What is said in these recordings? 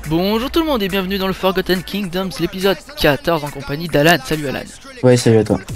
Bonjour tout le monde et bienvenue dans le Forgotten Kingdoms, l'épisode 14 en compagnie d'Alan. Salut Alan. Ouais, salut à toi.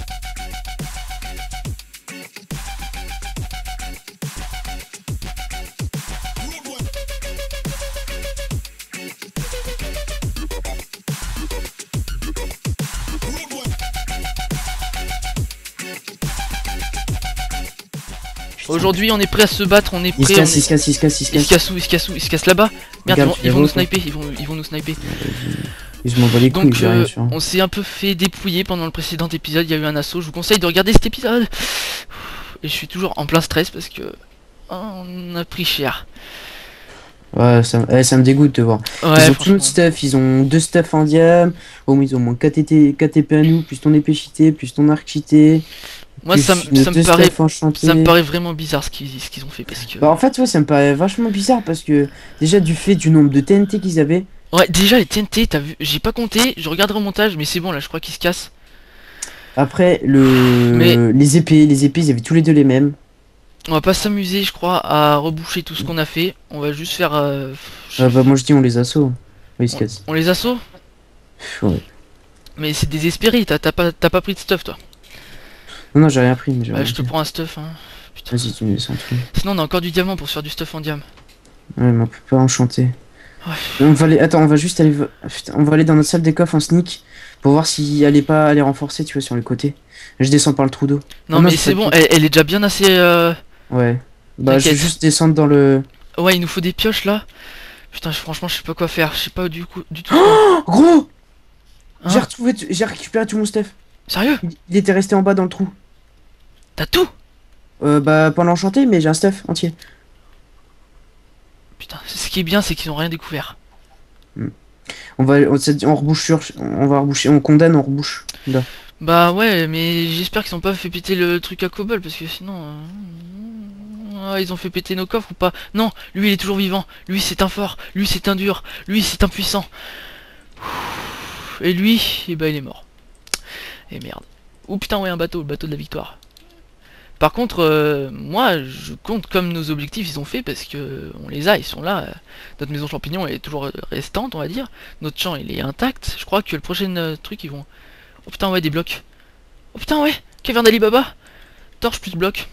Aujourd'hui on est prêt à se battre, on est prêt. Il se casse là-bas. Merde, Regarde, ils vont nous sniper, ils vont nous sniper. Je m'en bats les couilles, Donc j'ai rien sûr. on s'est un peu fait dépouiller pendant le précédent épisode, il y a eu un assaut. Je vous conseille de regarder cet épisode. Et je suis toujours en plein stress parce que on a pris cher. Ouais, ça me dégoûte de voir. Ouais, Ils ont tout notre stuff, ils ont 2 stuff en diam. Au moins ils ont moins 4 TP à nous, plus ton épée cheatée, plus ton arc cheaté. Moi ça me paraît vraiment bizarre ce qu'ils ont fait parce que... Bah en fait ouais, ça me paraît vachement bizarre parce que déjà du fait du nombre de TNT qu'ils avaient. Ouais, déjà les TNT, t'as vu, j'ai pas compté, je regarderai au montage, mais c'est bon là, je crois qu'ils se cassent. Après les épées, ils avaient tous les deux les mêmes. On va pas s'amuser, je crois, à reboucher tout ce qu'on a fait. On va juste faire... Ah bah moi je dis on les assaut. Oui, ils se cassent. On les assaut. Ouais. Mais c'est désespéré, t'as pas pris de stuff toi. Non, j'ai rien pris. Mais Bah, je te prends un stuff, hein. Putain. Vas-y, tu me laisses un truc. Sinon, on a encore du diamant pour se faire du stuff en diam. Ouais, mais on peut pas enchanter. Ouais. On va aller... Attends, on va juste aller... Putain, on va aller dans notre salle des coffres en sneak pour voir si elle est pas aller renforcer, tu vois, sur les côtés. Je descends par le trou d'eau. Non, mais c'est bon, elle est déjà bien assez... Ouais. Bah, je vais juste descendre dans le... Ouais, il nous faut des pioches, là. Putain, franchement, je sais pas quoi faire. Je sais pas du tout... Oh, gros hein, j'ai récupéré tout mon stuff. Sérieux? Il était resté en bas dans le trou. T'as tout? Bah, pas l'enchanter, mais j'ai un stuff entier. Putain, ce qui est bien, c'est qu'ils ont rien découvert. On rebouche sur... On va reboucher, on condamne, on rebouche. Là. Bah ouais, mais j'espère qu'ils ont pas fait péter le truc à Cobble, parce que sinon... Ah, ils ont fait péter nos coffres ou pas? Non, lui il est toujours vivant. Lui c'est un fort. Lui c'est un dur. Lui c'est un puissant. Et lui, et bah il est mort. Et merde. Oh putain, ouais, un bateau, le bateau de la victoire. Par contre, moi je compte comme nos objectifs ils ont fait parce que on les a, ils sont là. Notre maison champignon est toujours restante, on va dire. Notre champ il est intact. Je crois que le prochain truc ils vont... Oh putain, ouais, des blocs. Oh putain, ouais, caverne d'Ali Baba. Torche plus bloc.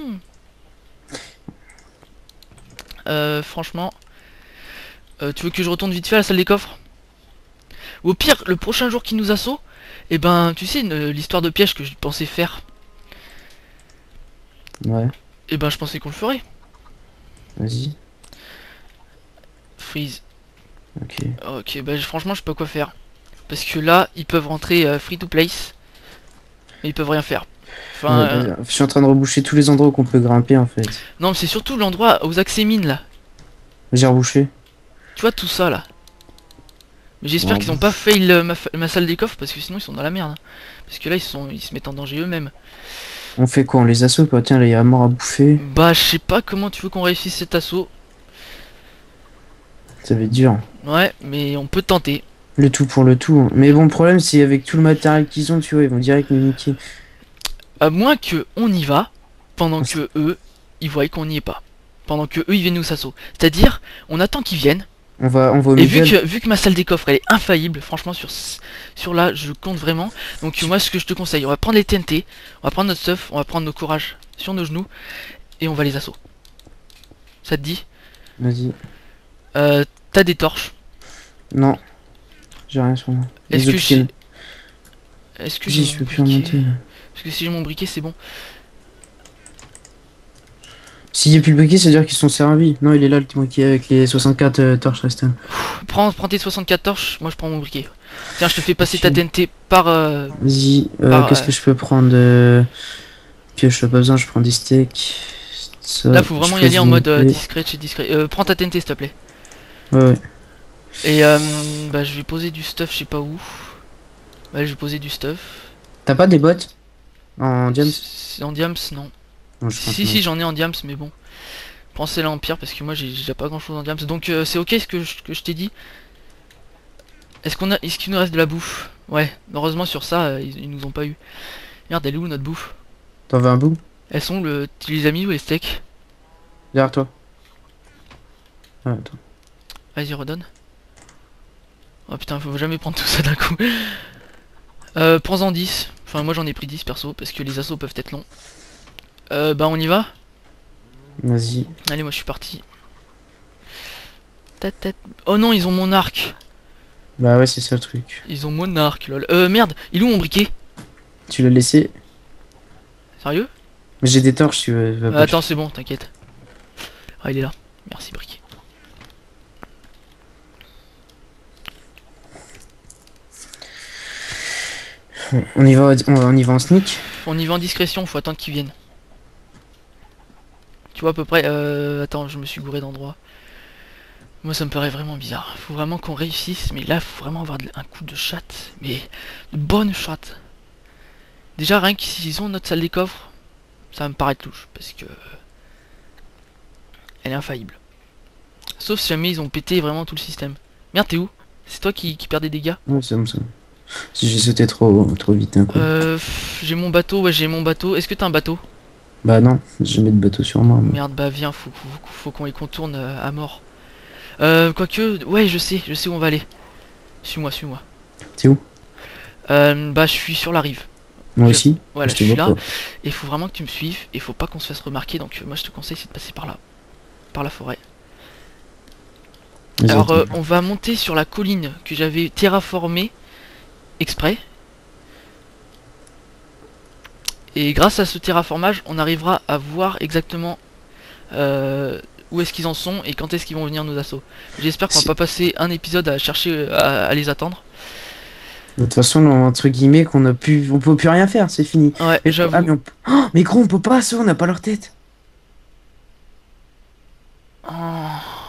Franchement, tu veux que je retourne vite fait à la salle des coffres? Ou au pire, le prochain jour qui nous assaut, et ben, tu sais, l'histoire de piège que je pensais faire. Ouais. Et ben, je pensais qu'on le ferait. Vas-y. Freeze. Ok. Ok, bah franchement, je sais pas quoi faire. Parce que là, ils peuvent rentrer free to place. Et ils peuvent rien faire. Enfin, ouais, je suis en train de reboucher tous les endroits où qu'on peut grimper en fait. non, mais c'est surtout l'endroit aux accès mines là. J'ai rebouché. Tu vois tout ça là. Mais j'espère qu'ils ont pas fail ma salle des coffres parce que sinon ils sont dans la merde. Parce que là ils se mettent en danger eux-mêmes. On fait quoi? On les assaut quoi? Tiens, là il y a mort à bouffer. Bah je sais pas comment tu veux qu'on réussisse cet assaut. Ça va être dur. Ouais, mais on peut tenter. Le tout pour le tout. Mais bon, le problème c'est avec tout le matériel qu'ils ont, tu vois, ils vont direct nous niquer. À moins que on y va pendant que eux ils voient qu'on n'y est pas. Pendant que eux ils viennent nous assaut. C'est-à-dire, on attend qu'ils viennent. On va au et milieu. vu que ma salle des coffres elle est infaillible, franchement sur là je compte vraiment. Donc moi ce que je te conseille, on va prendre les TNT, on va prendre notre stuff, on va prendre nos courages sur nos genoux et on va les assaut. Ça te dit? Vas-y. T'as des torches? Non. J'ai rien sur moi. Est-ce que j'ai... je peux plus remonter. Parce que si j'ai mon briquet c'est bon. S'il n'y a plus le briquet, c'est-à-dire qu'ils sont servis. Non, il est là le petit briquet avec les 64 torches restant. Prends tes 64 torches, moi je prends mon briquet. Tiens, je te fais passer ta TNT par... Vas-y, qu'est-ce que je peux prendre pioche, pas besoin, je prends des steaks. Ça, là, faut vraiment y aller en mode discret chez discret. Prends ta TNT s'il te plaît. Ouais. Et bah je vais poser du stuff, je sais pas où. Ouais, je vais poser du stuff. T'as pas des bottes en diams? En diams, non. Non, si j'en ai en diams, mais bon. Pensez là en pire parce que moi j'ai déjà pas grand chose en diams. Donc c'est ok ce que je t'ai dit. Est-ce qu'il nous reste de la bouffe? Ouais, heureusement sur ça ils nous ont pas eu. Merde, elle est où notre bouffe? T'en veux un bout? Elles sont tu les as mis où les steaks? Derrière toi. Ah, attends. Vas-y redonne. Oh putain, faut jamais prendre tout ça d'un coup. Prends-en 10. Enfin, moi j'en ai pris 10 perso, parce que les assauts peuvent être longs. Bah on y va. Vas-y. Allez, moi je suis parti. Oh non, ils ont mon arc. Bah ouais, c'est ça le truc. Ils ont mon arc, lol. Merde, il est où mon briquet? Tu l'as laissé. Sérieux? J'ai des torches, tu veux. Va pas Attends, c'est bon, t'inquiète. Ah, il est là. Merci, briquet. On y va en sneak. On y va en discrétion, faut attendre qu'ils viennent. Tu vois à peu près. Attends, je me suis gouré d'endroit. Moi ça me paraît vraiment bizarre. Faut vraiment qu'on réussisse, mais là faut vraiment avoir un coup de chatte. Mais de bonne chatte. Déjà rien qu'ils ont notre salle des coffres, ça va me paraît louche, parce que elle est infaillible. Sauf si jamais ils ont pété vraiment tout le système. Merde, t'es où? C'est toi qui perds des dégâts? Ouais, c'est bon ça. Si j'ai sauté trop vite d'un coup. J'ai mon bateau, ouais j'ai mon bateau. Est-ce que t'as un bateau? Bah non, j'ai jamais de bateau sur moi. Merde, bah viens, faut qu'on les contourne à mort. Quoique, ouais je sais où on va aller. Suis-moi, suis-moi. T'es où? Bah je suis sur la rive. Moi aussi. Voilà, Je je te suis vois là. pas. Et il faut vraiment que tu me suives. Et faut pas qu'on se fasse remarquer. Donc moi je te conseille c'est de passer par là. Par la forêt. Vas-y, Alors attends. on va monter sur la colline que j'avais terraformée exprès. Et grâce à ce terraformage, on arrivera à voir exactement où est-ce qu'ils en sont et quand est-ce qu'ils vont venir nous assaut. J'espère qu'on va pas passer un épisode à chercher à les attendre. De toute façon, entre guillemets, on peut plus rien faire, c'est fini. Ouais, Ah, j'avoue. Oh, mais gros, on peut pas, ça, on n'a pas leur tête. Oh,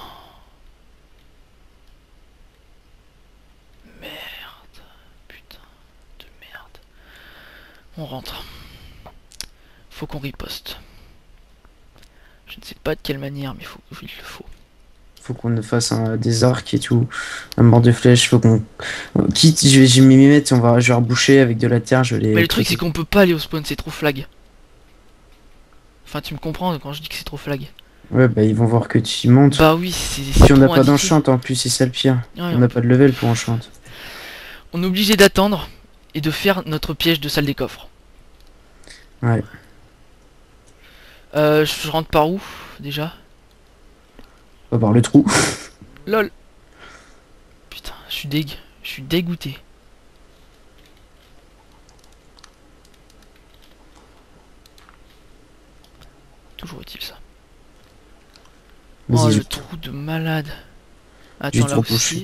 merde. Putain de merde. On rentre. Faut qu'on riposte. Je ne sais pas de quelle manière, mais il le faut. Faut qu'on fasse des arcs et tout, un mort de flèches, faut qu'on... Quitte, je vais m'y mettre, je vais reboucher avec de la terre, je vais Mais les le truc c'est creuser. qu'on peut pas aller au spawn, c'est trop flag. Enfin tu me comprends quand je dis que c'est trop flag. Ouais, bah ils vont voir que tu y montes. Bah oui, c'est Puis on n'a trop pas indiqué. d'enchant en plus, c'est ça le pire. Ouais, On n'a pas de level pour enchant. on est obligé d'attendre et de faire notre piège de salle des coffres. Ouais. Je rentre par où déjà? On va voir le trou. LOL. Putain, je suis dégoûté. Toujours utile ça. Oh Vas-y, le trou de malade. j'ai Attends là trop aussi. bouché.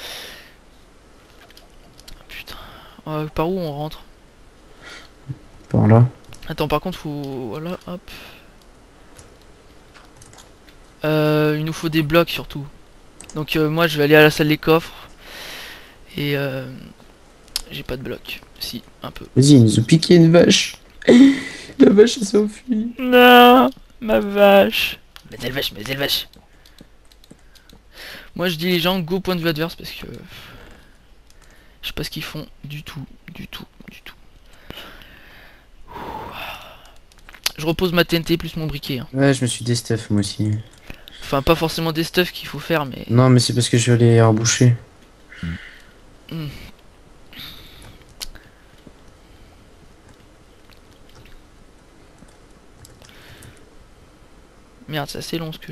Putain. Par où on rentre? Par là. Attends par contre faut... Voilà hop. Il nous faut des blocs surtout. Donc moi je vais aller à la salle des coffres. Et j'ai pas de blocs. Si, un peu. Vas-y, ils nous ont piqué une vache. La vache, elle s'est enfuie. Non, ma vache. Mais elle vache, mais elle vache. Moi je dis les gens go point de vue adverse parce que je sais pas ce qu'ils font du tout, du tout, du tout. Je repose ma TNT plus mon briquet. Hein. Ouais, je me suis déstuff moi aussi. Enfin pas forcément des stuff qu'il faut faire mais... Non, mais c'est parce que je vais aller reboucher. Hmm. Merde c'est assez long ce que...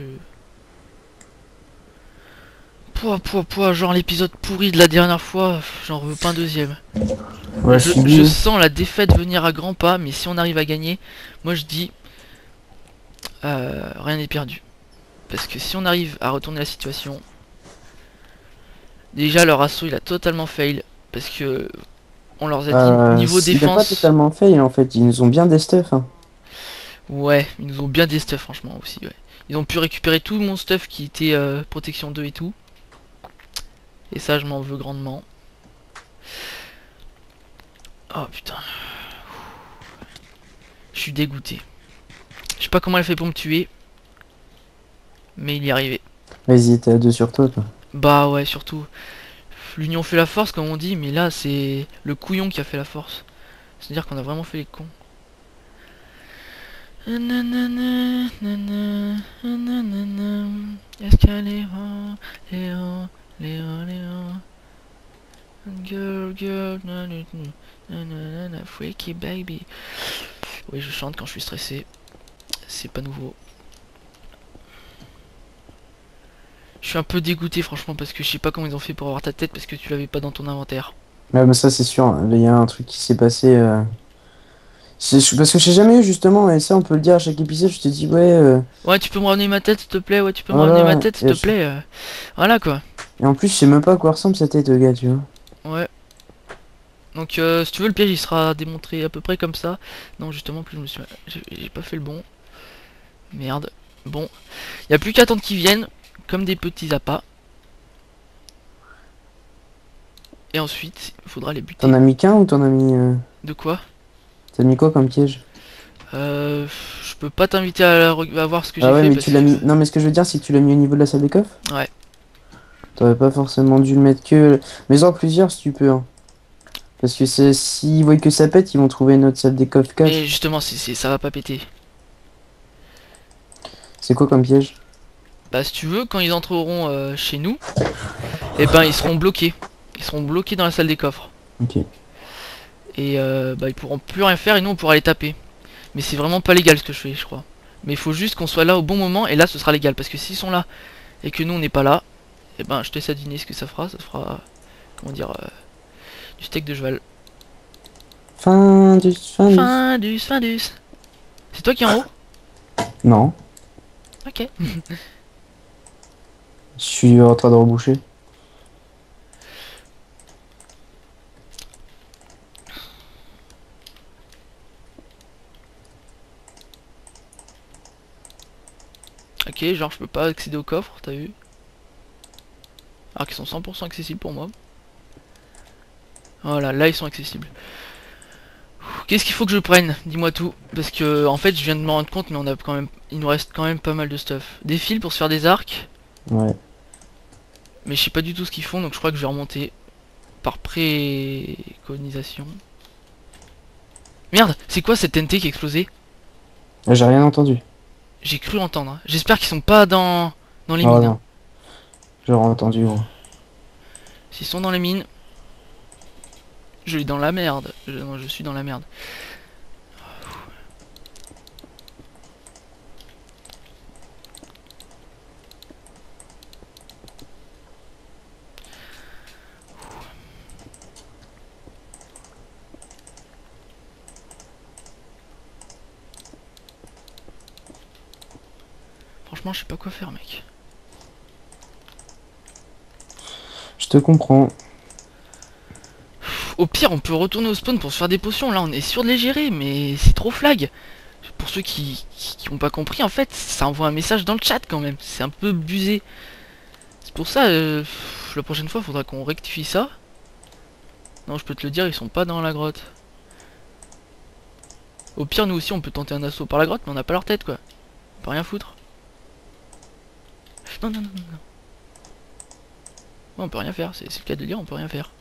Pouah, genre l'épisode pourri de la dernière fois, j'en veux pas un deuxième. Ouais, Je sens la défaite venir à grands pas, mais si on arrive à gagner, moi je dis rien n'est perdu. Parce que si on arrive à retourner la situation, déjà leur assaut il a totalement fail, parce que on leur a dit niveau Il a pas défense, totalement fail en fait, ils nous ont bien des stuff. Hein. ouais, ils nous ont bien des stuff franchement aussi. Ouais. Ils ont pu récupérer tout mon stuff qui était protection 2 et tout, et ça je m'en veux grandement. Oh putain, je suis dégoûté. Je sais pas comment elle fait pour me tuer. Mais il y est arrivé. Vas-y, t'es à deux sur toi. Bah ouais, surtout. L'union fait la force, comme on dit, mais là, c'est le couillon qui a fait la force. C'est-à-dire qu'on a vraiment fait les cons. Escalera, Léo, Léo, Léo. Girl, girl, nanana, freaky baby. Oui, je chante quand je suis stressé. C'est pas nouveau. Je suis un peu dégoûté franchement parce que je sais pas comment ils ont fait pour avoir ta tête parce que tu l'avais pas dans ton inventaire. Ouais, mais ça, c'est sûr. Il y a un truc qui s'est passé. Parce que j'ai jamais eu, justement, et ça, on peut le dire à chaque épisode. Je te dis, ouais, Ouais, tu peux me ramener ma tête s'il te plaît, ouais, tu peux me ramener ma voilà. tête s'il te plaît. Voilà quoi. Et en plus, je sais même pas à quoi ressemble sa tête, gars, tu vois. Ouais. Donc si tu veux le piège il sera démontré à peu près comme ça. Non justement plus je me suis... J'ai pas fait le bon. Merde. Bon. Y a plus qu'à attendre qu'ils viennent. Comme des petits appâts. Et ensuite, il faudra les buter. T'en as mis qu'un ou t'en as mis. De quoi? T'as mis quoi comme piège? euh, Je peux pas t'inviter à voir ce que Ah j'ai ouais, fait mais parce tu l'as mis. que... Non, mais ce que je veux dire, c'est que tu l'as mis au niveau de la salle des coffres? Ouais. T'aurais pas forcément dû le mettre que. Mais en plusieurs si tu peux, hein. Parce que s'ils voient que ça pète, ils vont trouver notre salle des coffres Mais cache. justement, ça va pas péter. C'est quoi comme piège? Bah si tu veux, quand ils entreront chez nous, et ben ils seront bloqués. Ils seront bloqués dans la salle des coffres. Ok. Et bah ils pourront plus rien faire et nous on pourra les taper. Mais c'est vraiment pas légal ce que je fais, je crois. Mais il faut juste qu'on soit là au bon moment et là ce sera légal. Parce que s'ils sont là et que nous on n'est pas là, et ben je te laisse deviner ce que ça fera. Ça fera, comment dire, du steak de cheval. Fin du. Fin du. Findus, Findus. C'est toi qui es en haut? Non. Ok. Je suis en train de reboucher. Ok, genre je peux pas accéder au coffre, t'as vu? Alors qu'ils sont 100% accessibles pour moi. Voilà, là ils sont accessibles. Qu'est-ce qu'il faut que je prenne? Dis-moi tout. Parce que en fait je viens de me rendre compte mais on a quand même. Il nous reste quand même pas mal de stuff. Des fils pour se faire des arcs. Ouais. Mais je sais pas du tout ce qu'ils font donc je crois que je vais remonter par préconisation. Merde, c'est quoi cette TNT qui a explosé? Ah, j'ai rien entendu. J'ai cru entendre. Hein. J'espère qu'ils sont pas dans les Oh mines. Hein. non. J'aurais entendu, gros. S'ils sont dans les mines, je suis dans la merde. Non, je suis dans la merde. Franchement, je sais pas quoi faire, mec. Je te comprends. Au pire, on peut retourner au spawn pour se faire des potions. Là, on est sûr de les gérer, mais c'est trop flag. Pour ceux qui ont pas compris, en fait, ça envoie un message dans le chat quand même. C'est un peu busé. C'est pour ça, la prochaine fois, faudra qu'on rectifie ça. Non, je peux te le dire, ils sont pas dans la grotte. Au pire, nous aussi, on peut tenter un assaut par la grotte, mais on n'a pas leur tête, quoi. On peut rien foutre. Non, non, non, non, non. Ouais, on peut rien faire, c'est le cas de dire, on peut rien faire.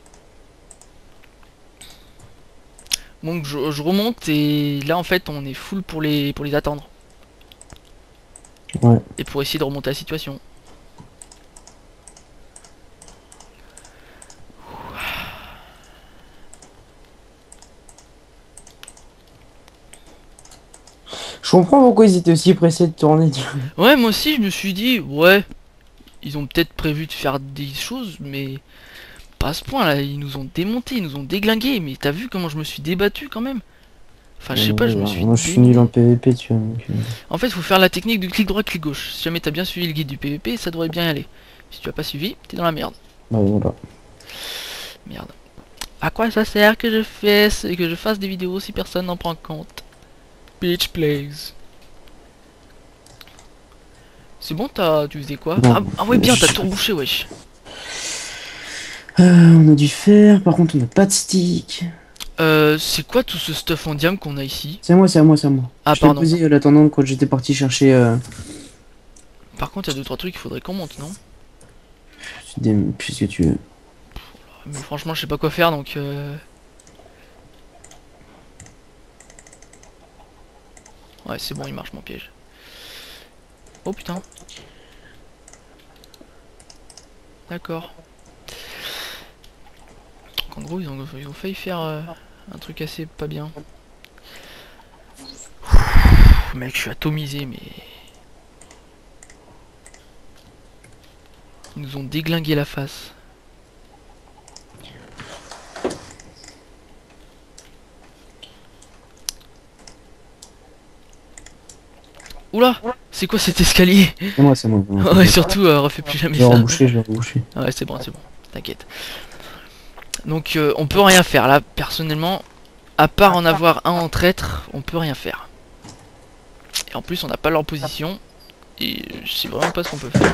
Donc je remonte et là en fait on est full pour les attendre. Ouais. Et pour essayer de remonter la situation. Je comprends pourquoi ils étaient aussi pressés de tourner. Ouais, moi aussi je me suis dit, ouais, ils ont peut-être prévu de faire des choses, mais pas à ce point là, ils nous ont démonté, ils nous ont déglingué, mais t'as vu comment je me suis débattu quand même? Enfin je sais pas, je me suis Moi, je suis nul démené. en PVP, tu vois. Donc, En fait, faut faire la technique du clic droit, clic gauche. Si jamais t'as bien suivi le guide du PVP, ça devrait bien y aller. Si tu as pas suivi, t'es dans la merde. bah, voilà. Merde. À quoi ça sert que je fasse des vidéos si personne n'en prend compte? Bitch plays. C'est bon, tu faisais quoi? Bon, Ah ouais, bien, t'as je- tout rebouché, wesh. on a du fer, par contre on n'a pas de stick. C'est quoi tout ce stuff en diam qu'on a ici? C'est à moi, c'est à moi, c'est à moi. Ah, Je t'ai pardon. posé l'attendant quand j'étais parti chercher Par contre, il y a 2-3 trucs qu'il faudrait qu'on monte, non? puisque tu veux. Mais franchement, je sais pas quoi faire, donc ouais, c'est bon, il marche mon piège. Oh putain. Donc en gros ils ont failli faire un truc assez pas bien. Mec, je suis atomisé, mais... Ils nous ont déglingué la face. Oula, c'est quoi cet escalier? C'est moi. Ouais, surtout, refais plus jamais Je vais ça. reboucher, je vais reboucher. Ah ouais, c'est bon, t'inquiète. Donc on peut rien faire là, personnellement. À part en avoir un en traître, on peut rien faire. Et en plus, on n'a pas leur position. Et je sais vraiment pas ce qu'on peut faire.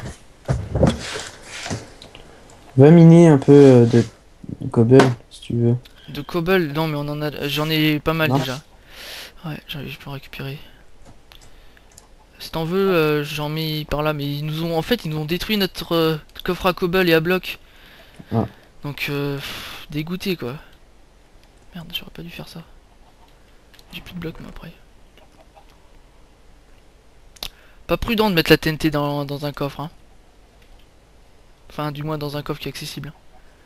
Va miner un peu de cobble, si tu veux. De cobble, non mais on en a, j'en ai pas mal Non. déjà. Ouais, je peux en récupérer. Si t'en veux, j'en mets par là, mais ils nous ont, en fait, ils nous ont détruit notre coffre à cobble et à bloc. Ah. Donc, dégoûté quoi. Merde, j'aurais pas dû faire ça. J'ai plus de blocs moi après. Pas prudent de mettre la TNT dans un coffre, hein. Enfin, du moins dans un coffre qui est accessible.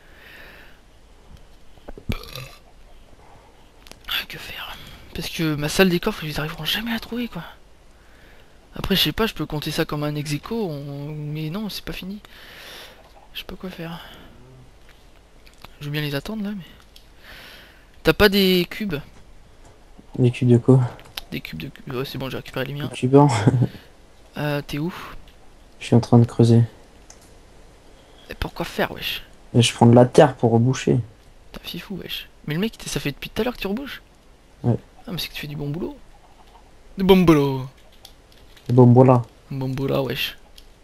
Que faire? Parce que ma salle des coffres, ils arriveront jamais à la trouver quoi. Après, je sais pas, je peux compter ça comme un ex-aequo, mais non, c'est pas fini. Je sais pas quoi faire. Je veux bien les attendre là, mais... T'as pas des cubes? Les cubes de quoi? Des cubes de cubes. Ouais, c'est bon, j'ai récupéré les miens. Cubes. T'es où? Je suis en train de creuser. Et pourquoi faire, wesh? Et je prends de la terre pour reboucher. T'es un fifou, wesh. Mais le mec, ça fait depuis tout à l'heure que tu rebouches? Ouais. Ah, mais c'est que tu fais du bon boulot. Du bon boulot. Bon, voilà. Bon boulot, wesh.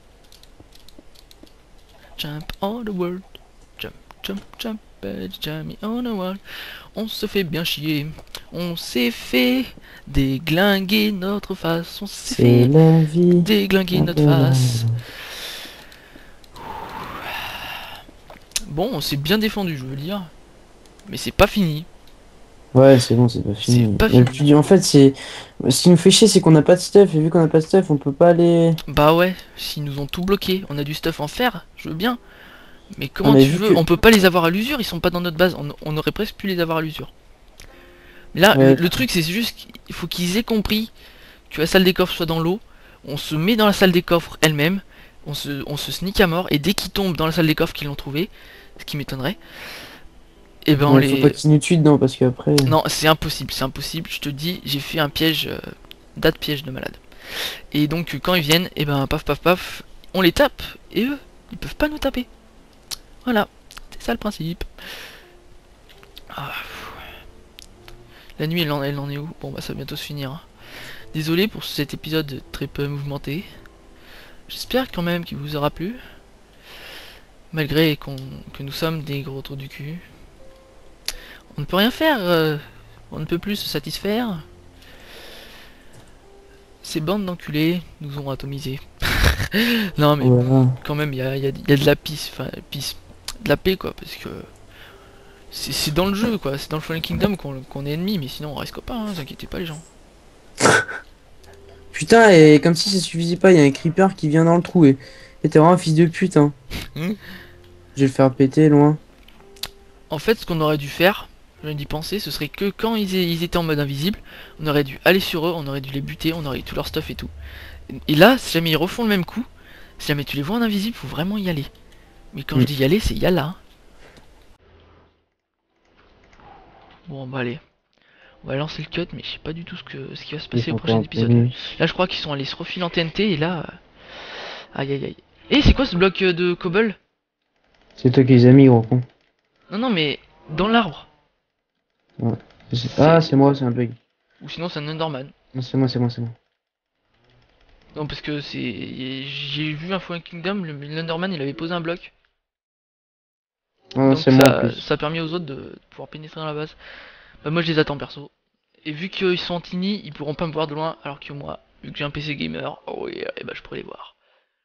Jump on the world. Jump, jump, jump. Jump on the world. On se fait bien chier. On s'est fait déglinguer notre face. On s'est C'est fait la vie. déglinguer notre face. Bon, on s'est bien défendu, je veux dire. Mais c'est pas fini. Ouais, c'est bon, c'est pas fini. C'est pas Mais fini. en fait, c'est... Ce qui nous fait chier, c'est qu'on n'a pas de stuff. Et vu qu'on n'a pas de stuff, on peut pas aller... Bah ouais, s'ils nous ont tout bloqué. On a du stuff en fer, je veux bien. Mais Ah, comment mais tu vu veux? que... On peut pas les avoir à l'usure, ils sont pas dans notre base. On aurait presque pu les avoir à l'usure. Là, Ouais. le truc, c'est juste qu'il faut qu'ils aient compris que la salle des coffres soit dans l'eau. On se met dans la salle des coffres elle-même. On se sneak à mort. Et dès qu'ils tombent dans la salle des coffres qu'ils l'ont trouvé, ce qui m'étonnerait, et ben on Ouais, faut pas les... qu'ils nous tuent dedans, parce qu'après... Non, c'est impossible, je te dis, j'ai fait un piège, date piège de malade. Et donc quand ils viennent, et ben paf paf paf, on les tape, et eux, ils peuvent pas nous taper. Voilà, c'est ça le principe. Ah, la nuit, elle en est où? Bon bah ça va bientôt se finir, hein. Désolé pour cet épisode très peu mouvementé. J'espère quand même qu'il vous aura plu. Malgré que nous sommes des gros trous du cul. On ne peut rien faire, on ne peut plus se satisfaire. Ces bandes d'enculés nous ont atomisés. Non mais Voilà. quand même, y a de la pisse, enfin pisse, de la paix quoi, parce que c'est dans le jeu quoi, c'est dans le Fallen Kingdom qu'on est ennemi, mais sinon on reste copains, hein, vous inquiétez pas les gens. Putain, et comme si ça suffisait pas, il y a un creeper qui vient dans le trou. Et t'es vraiment un fils de pute, hein. Hmm. Je vais le faire péter loin. En fait, ce qu'on aurait dû faire, je viens d'y penser, ce serait que quand ils étaient en mode invisible, on aurait dû aller sur eux, on aurait dû les buter, on aurait eu tout leur stuff et tout. Et là, si jamais ils refont le même coup, si jamais tu les vois en invisible, faut vraiment y aller. Mais quand je dis y aller, c'est y aller. Hein. Bon bah allez, on va lancer le cut, mais je sais pas du tout ce qui va se passer au prochain épisode. Là, je crois qu'ils sont allés se refiler en TNT et là, aïe aïe aïe. Et c'est quoi ce bloc de cobble? C'est toi qui les as mis, gros con. Non non mais dans l'arbre. Ouais. Ah, c'est moi, c'est un bug. Ou sinon c'est un Enderman. Non, c'est moi, c'est moi, c'est moi. Non parce que j'ai vu un Fallen Kingdom, l'Enderman il avait posé un bloc. Non, Donc c'est moi en plus. ça a permis aux autres de pouvoir pénétrer dans la base. Bah moi je les attends perso. Et vu qu'ils sont en tiny, ils pourront pas me voir de loin, alors que moi, vu que j'ai un PC gamer, oh yeah, et bah je pourrais les voir.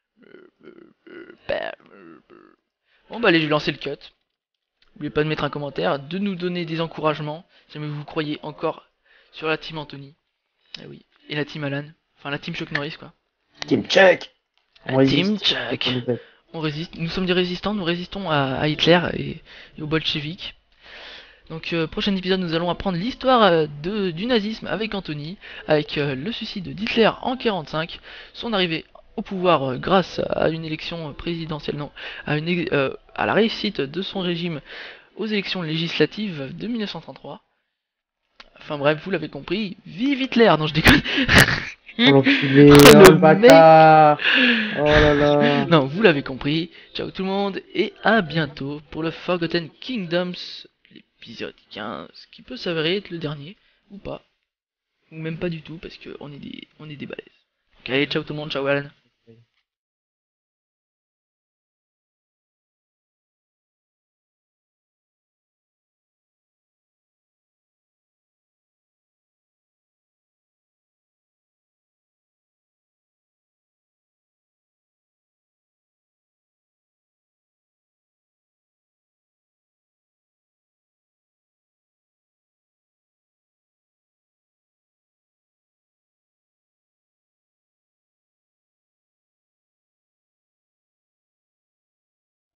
Bon bah allez, je vais lancer le cut. N'oubliez pas de mettre un commentaire, de nous donner des encouragements, si jamais vous croyez encore sur la team Anthony. Ah oui, et la team Alan. Enfin la team Chuck Norris quoi. Team Chuck. La team Chuck. On résiste, nous sommes des résistants, nous résistons à Hitler et aux bolcheviks. Donc prochain épisode, nous allons apprendre l'histoire du nazisme avec Anthony, avec le suicide d'Hitler en 45, son arrivée au pouvoir grâce à une élection présidentielle, non, à la réussite de son régime aux élections législatives de 1933. Enfin bref, vous l'avez compris, vive Hitler. Non, je déconne. Oh l'enculé, Oh, oh le le bâtard. Oh là là. Non, vous l'avez compris. Ciao tout le monde et à bientôt pour le Forgotten Kingdoms, l'épisode 15, qui peut s'avérer être le dernier, ou pas. Ou même pas du tout, parce qu'on est des balaises. Ok, allez, ciao tout le monde, ciao Alan.